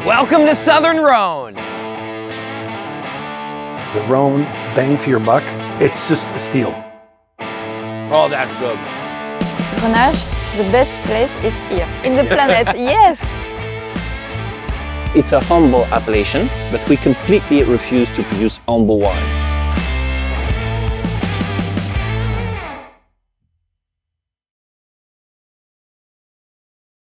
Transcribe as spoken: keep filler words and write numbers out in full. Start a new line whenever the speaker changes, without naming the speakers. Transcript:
Welcome to Southern Rhône.
The Rhône, bang for your buck, it's just a steal.
Oh, that's good.
Grenache, the best place is here, in the planet, yes!
It's a humble appellation, but we completely refuse to produce humble wines.